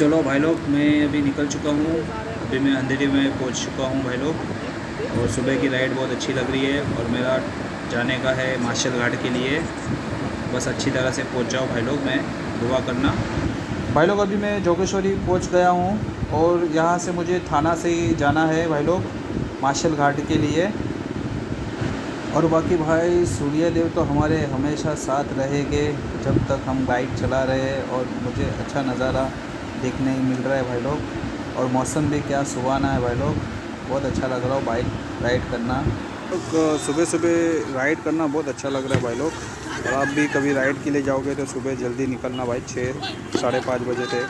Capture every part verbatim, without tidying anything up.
चलो भाई लोग, मैं अभी निकल चुका हूँ। अभी मैं अंधेरी में पहुँच चुका हूँ भाई लोग। और सुबह की राइड बहुत अच्छी लग रही है और मेरा जाने का है मार्शल घाट के लिए। बस अच्छी तरह से पहुँच जाओ भाई लोग, मैं दुआ करना। भाई लोग अभी मैं जोगेश्वरी पहुँच गया हूँ और यहाँ से मुझे थाना से ही जाना है भाई लोग मार्शल घाट के लिए। और बाकी भाई सूर्यदेव तो हमारे हमेशा साथ रहेंगे जब तक हम बाइक चला रहे हैं। और मुझे अच्छा नज़ारा देखने मिल रहा है भाई लोग। और मौसम भी क्या सुहाना है भाई लोग, बहुत अच्छा लग रहा है बाइक राइड करना। तो सुबह सुबह राइड करना बहुत अच्छा लग रहा है भाई लोग। और आप भी कभी राइड के लिए जाओगे तो सुबह जल्दी निकलना भाई, छः साढ़े पाँच बजे थे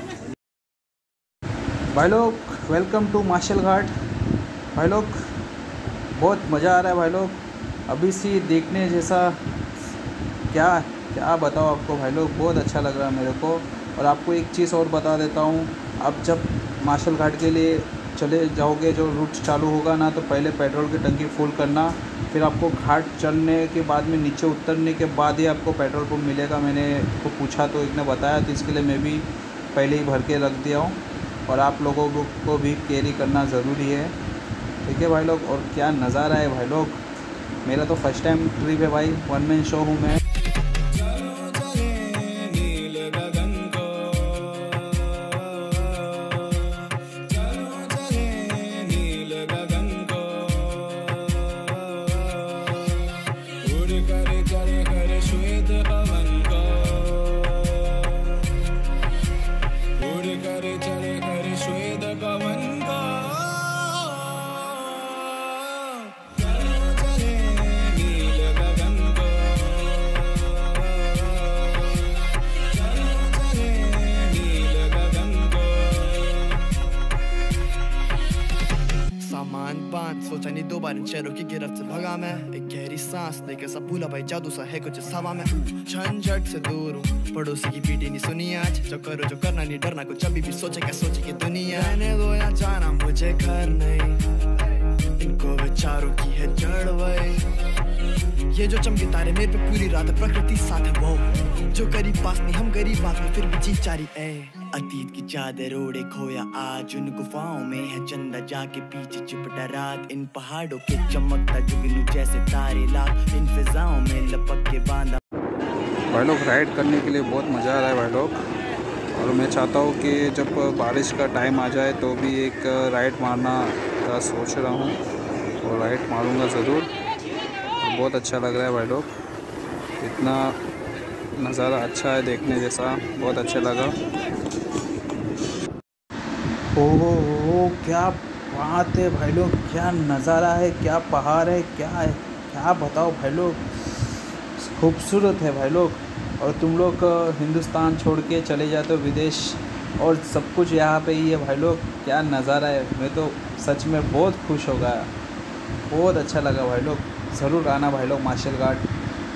भाई लोग। वेलकम टू मार्शल घाट भाई लोग, बहुत मज़ा आ रहा है भाई लोग। अभी सी देखने जैसा क्या क्या बताओ आपको भाई लोग, बहुत अच्छा लग रहा है मेरे को। और आपको एक चीज़ और बता देता हूँ, आप जब मार्शल घाट के लिए चले जाओगे, जो रूट चालू होगा ना, तो पहले पेट्रोल की टंकी फुल करना। फिर आपको घाट चढ़ने के बाद में नीचे उतरने के बाद ही आपको पेट्रोल पंप मिलेगा। मैंने को पूछा तो एक ने बताया, तो इसके लिए मैं भी पहले ही भर के रख दिया हूँ। और आप लोगों को भी कैरी करना ज़रूरी है, ठीक है भाई लोग। और क्या नज़ारा है भाई लोग, मेरा तो फर्स्ट टाइम ट्रिप है भाई, वन मैन शो हूँ मैं। सोचा नहीं दो बार इन शहरों की गिरफ्त से भगा मैं। एक गहरी सांस लेके सब भूला भाई, जादू सा है कुछ हवा में। झंझट से दूर हूँ, पड़ोसी की पीटी नहीं सुनी आज। जो करो जो करना नहीं डरना, कुछ अभी भी सोचे क्या सोचे की दुनिया। रहने दो या जाना मुझे घर नहीं, इनको विचारों की है जड़ वही। ये जो चमके तारे मेरे पे पूरी रात, प्रकृति साथ है वो। जो करीब पास नहीं हम गरीब बात में फिर भी जी चारी ए। अतीत की चादर ओढ़े खोया आज उन गुफाओं में है चंदा, जाके पीछे चिपटा रात। इन पहाड़ों के चमकता जुगनू जैसे तारे लाख, इन फिजाओं में लपक के बांधा। भाई लोग राइड करने के लिए बहुत मज़ा आ रहा है भाई लोग। और मैं चाहता हूँ कि जब बारिश का टाइम आ जाए तो भी एक राइड मारना का सोच रहा हूँ, और राइड मारूँगा ज़रूर। बहुत अच्छा लग रहा है भाई लोग, इतना नज़ारा अच्छा है देखने जैसा, बहुत अच्छा लगा। ओहो ओ, क्या बात है भाई लोग, क्या नज़ारा है, क्या पहाड़ है, क्या है, क्या बताओ भाई लोग, खूबसूरत है भाई लोग। और तुम लोग हिंदुस्तान छोड़ के चले जाते हो विदेश, और सब कुछ यहाँ पे ही है भाई लोग। क्या नज़ारा है, मैं तो सच में बहुत खुश हो गया, बहुत अच्छा लगा भाई लोग। ज़रूर आना भाई लोग मार्शल घाट।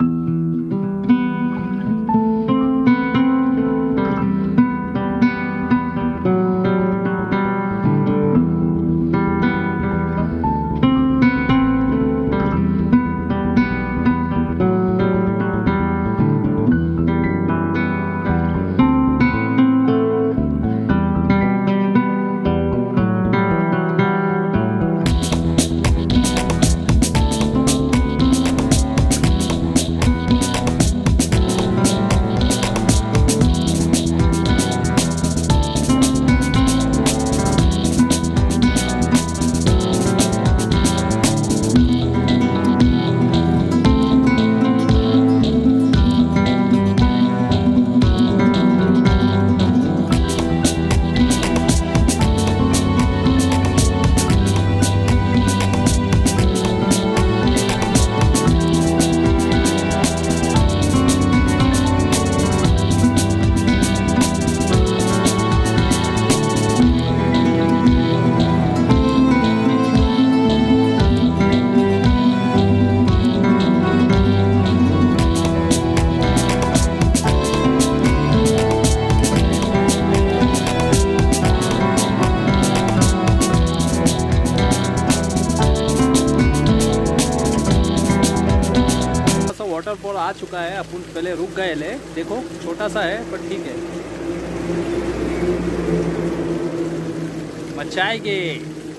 वाटरफॉल आ चुका है। अपन पहले रुक गए ले, देखो छोटा सा है पर ठीक है। मचाएंगे।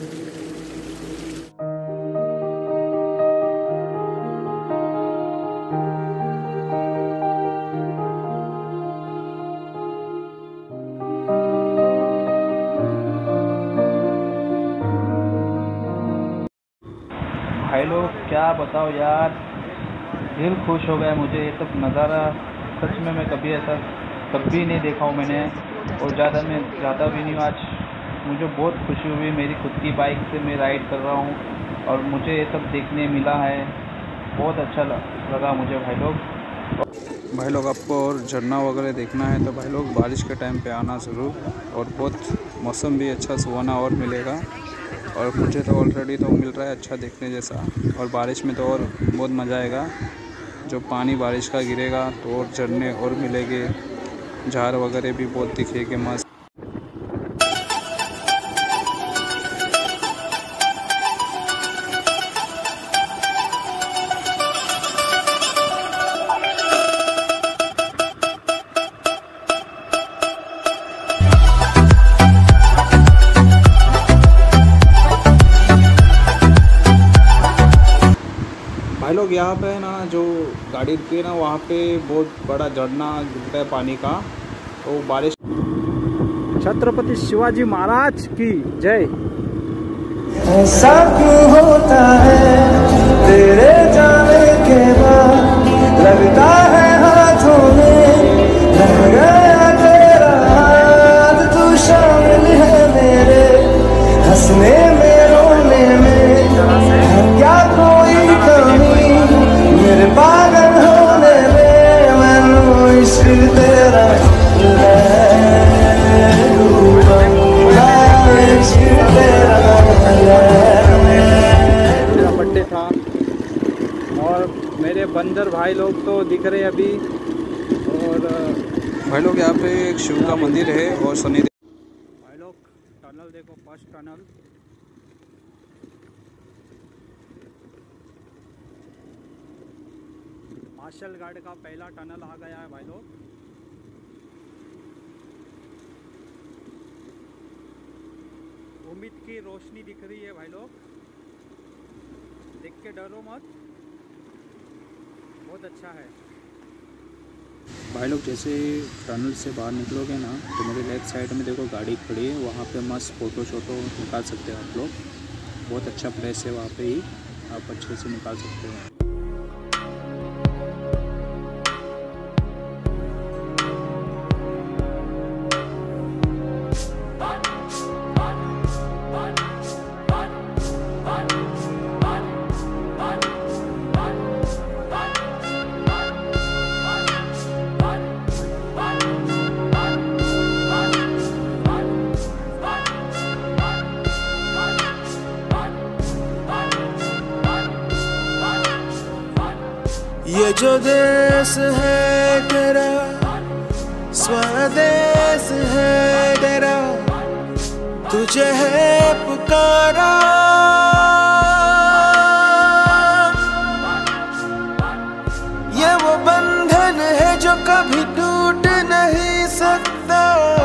भाई लोग क्या बताओ यार, दिल खुश हो गया मुझे। ये सब नज़ारा सच में मैं कभी ऐसा कभी नहीं देखा हूँ मैंने, और ज़्यादा मैं ज़्यादा भी नहीं हूँ। आज मुझे बहुत खुशी हुई, मेरी खुद की बाइक से मैं राइड कर रहा हूँ और मुझे ये सब देखने मिला है। बहुत अच्छा लगा मुझे भाई लोग। भाई लोग आपको और झरना वगैरह देखना है तो भाई लोग बारिश के टाइम पे आना ज़रूर, और बहुत मौसम भी अच्छा सुहाना और मिलेगा। और मुझे तो ऑलरेडी तो मिल रहा है अच्छा देखने जैसा, और बारिश में तो और बहुत मज़ा आएगा। जो पानी बारिश का गिरेगा तो और झरने और मिलेंगे, झाड़ वगैरह भी बहुत दिखेंगे मस्त। भाई लोग यहाँ पे ना जो गाड़ी रुकी है ना, वहाँ पे बहुत बड़ा झरना गिरता है पानी का। तो बारिश। छत्रपति शिवाजी महाराज की जय। ऐसा क्यों होता है तेरे जाने के बाद, लगता है हाथों में रह गया तेरा हाथ, तू शामिल है मेरे हंसने में रोने में, क्या कोई कमी मेरे पागल होने में, मैनू इश्क तेरा मेरा बर्थडे था और मेरे बंदर भाई लोग तो दिख रहे अभी। और भाई लोग यहाँ पे एक शिव का मंदिर है और शनि भाई लोग टनल देखो, फर्स्ट टनल। मार्शल गार्ड का पहला टनल आ गया है भाई लोग। उम्मीद की रोशनी दिख रही है भाई लोग, देख के डरो मत, बहुत अच्छा है भाई लोग। जैसे टनल से बाहर निकलोगे ना तो मेरे लेफ्ट साइड में देखो गाड़ी खड़ी है, वहाँ पे मस्त फ़ोटो शोटो निकाल सकते हो आप लोग। बहुत अच्छा प्लेस है, वहाँ पे ही आप अच्छे से निकाल सकते हो। ये जो देश है तेरा, स्वदेश है तेरा, तुझे है पुकारा। ये वो बंधन है जो कभी टूट नहीं सकता,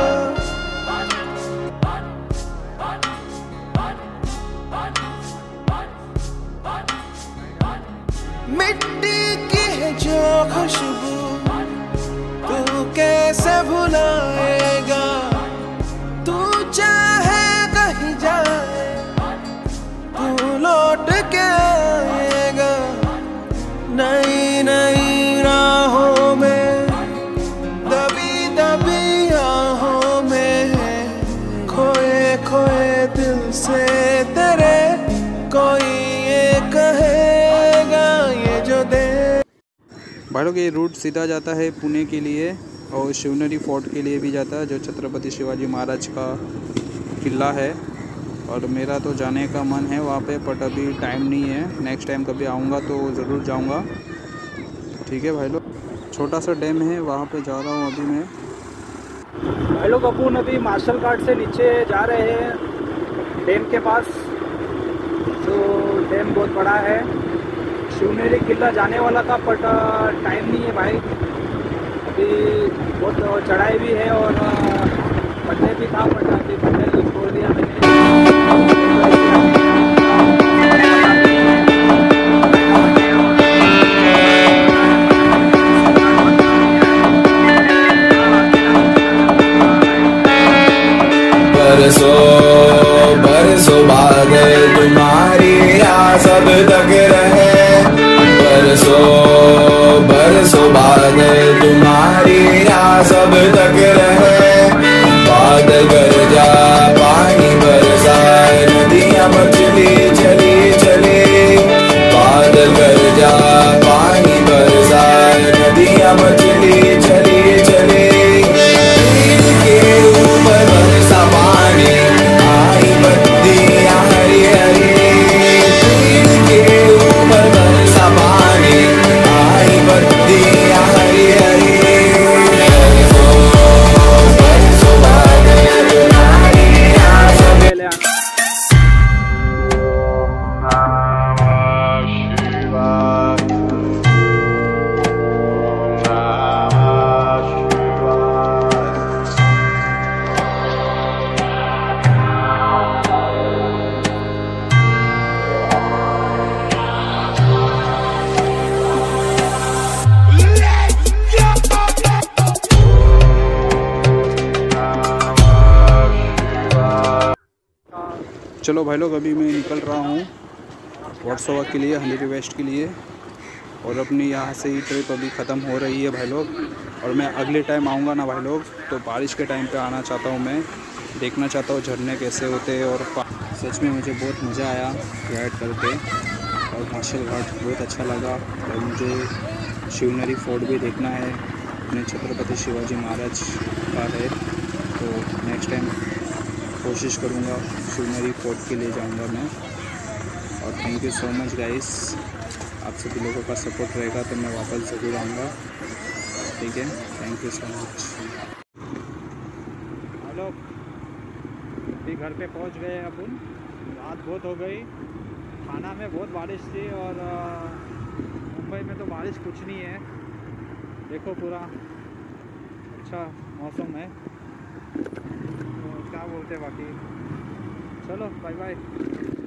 मिट्टी की है जो खुशबू तू कैसे भुलाएगा, तू चाहे कहीं जाए तू लौट के आएगा। नई नई राहों में दबी दबी आहों में, खोए खोए दिल से तेरे कोई ये कहेगा, ये जो दे। भाई लोग ये रूट सीधा जाता है पुणे के लिए और शिवनेरी फोर्ट के लिए भी जाता है, जो छत्रपति शिवाजी महाराज का किला है। और मेरा तो जाने का मन है वहाँ पे, बट अभी टाइम नहीं है। नेक्स्ट टाइम कभी आऊँगा तो ज़रूर जाऊँगा। ठीक है भाई लोग, छोटा सा डैम है वहाँ पे जा रहा हूँ अभी मैं। भाई लोग अपन अभी मार्शल गार्ड से नीचे जा रहे हैं डैम के पास, जो डैम बहुत बड़ा है। शिवनेरी किला जाने वाला था बट टाइम नहीं है भाई, अभी बहुत चढ़ाई भी है और बर्थडे भी था बट अभी बर्थडे को छोड़ दिया मैंने। बरसों बरसों बादल तुम्हारी राह सब तक रहे, बरसों बरसों बादल तुम्हारी राह सब तक रहे। बादल गरजा पानी बरसाए नदियां मचली चली चली, बादल गरजा पानी बरसाए नदियां मचली चली चली। के ऊपर बरसा पानी आई बत्तियां हरी हरी, के ऊपर बरसा पानी आई बत्तियां हरी हरी। बरसों बादल तुम्हारी राह सब चलो भाई लोग, अभी मैं निकल रहा हूँ वर्सोवा के लिए, हंड्रेड वेस्ट के लिए। और अपनी यहाँ से ही ट्रिप अभी ख़त्म हो रही है भाई लोग। और मैं अगले टाइम आऊँगा ना भाई लोग, तो बारिश के टाइम पे आना चाहता हूँ। मैं देखना चाहता हूँ झरने कैसे होते हैं। और सच में मुझे बहुत मज़ा आया राइड करके, और मार्शल घाट बहुत अच्छा लगा। और मुझे शिवनेरी फोर्ट भी देखना है, अपने छत्रपति शिवाजी महाराज का है। तो नेक्स्ट टाइम कोशिश करूँगा शिवनेरी फोर्ट के लिए जाऊँगा मैं। और thank you so much guys, आप सभी लोगों का सपोर्ट रहेगा तो मैं वापस ज़रूर आऊँगा, ठीक है। Thank you so much. Hello, अभी घर पे पहुँच गए अपन। रात बहुत हो गई, थाना में बहुत बारिश थी, और मुंबई में तो बारिश कुछ नहीं है। देखो पूरा अच्छा मौसम है, तो क्या बोलते बाकी। चलो बाय बाय।